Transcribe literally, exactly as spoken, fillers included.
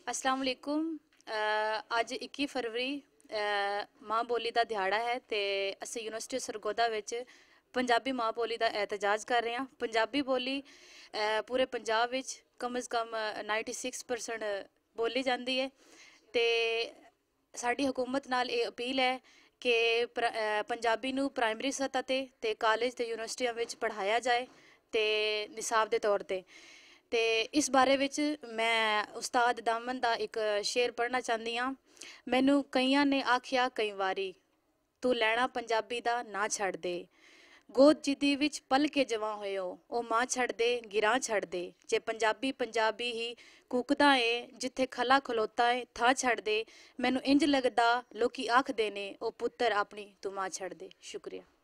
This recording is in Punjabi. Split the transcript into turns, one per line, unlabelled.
अस्सलाम वालेकुम। ਅੱਜ ਇੱਕੀ ਫਰਵਰੀ ਮਾਂ ਬੋਲੀ ਦਾ ਦਿਹਾੜਾ ਹੈ ਤੇ ਅਸੀਂ ਯੂਨੀਵਰਸਿਟੀ ਸਰਗੋਦਾ ਵਿੱਚ ਪੰਜਾਬੀ ਮਾਂ ਬੋਲੀ ਦਾ ਇਹਤਜਾਜ ਕਰ ਰਹੇ ਹਾਂ। ਪੰਜਾਬੀ ਬੋਲੀ ਪੂਰੇ ਪੰਜਾਬ ਵਿੱਚ ਕਮ ਸੇ ਕਮ छियानवे परसेंट ਬੋਲੀ ਜਾਂਦੀ ਹੈ ਤੇ ਸਾਡੀ ਹਕੂਮਤ ਨਾਲ ਇਹ ਅਪੀਲ ਹੈ ਕਿ ਪੰਜਾਬੀ ਨੂੰ ਪ੍ਰਾਇਮਰੀ ਸਤਹ ਤੇ ਤੇ ਕਾਲਜ ਤੇ ਯੂਨੀਵਰਸਿਟੀਆਂ ਵਿੱਚ ਪੜ੍ਹਾਇਆ ਜਾਏ ਤੇ ਨਿਸਾਬ ਦੇ ਤੌਰ ਤੇ ਤੇ ਇਸ ਬਾਰੇ ਵਿੱਚ ਮੈਂ ਉਸਤਾਦ ਦਾਮਨ ਦਾ ਇੱਕ ਸ਼ੇਰ ਪੜ੍ਹਨਾ ਚਾਹੁੰਦੀ ਹਾਂ। ਮੈਨੂੰ ਕਈਆਂ ਨੇ ਆਖਿਆ ਕਈ ਵਾਰੀ, ਤੂੰ ਲੈਣਾ ਪੰਜਾਬੀ ਦਾ ਨਾ ਛੱਡ ਦੇ। ਗੋਦ ਜਿੱਦੀ ਵਿੱਚ ਪਲ ਕੇ ਜਵਾਂ ਹੋਇਓ, ਉਹ ਮਾਂ ਛੱਡ ਦੇ ਗਿਰਾਂ ਛੱਡ ਦੇ। ਜੇ ਪੰਜਾਬੀ ਪੰਜਾਬੀ ਹੀ ਕੂਕਦਾ ਏ, ਜਿੱਥੇ ਖਲਾ ਖਲੋਤਾ ਏ ਥਾਂ ਛੱਡ ਦੇ। ਮੈਨੂੰ ਇੰਜ ਲੱਗਦਾ ਲੋਕੀ ਆਖਦੇ ਨੇ, ਉਹ ਪੁੱਤਰ ਆਪਣੀ ਤੂੰ ਮਾਂ ਛੱਡ ਦੇ। ਸ਼ੁਕਰੀਆ।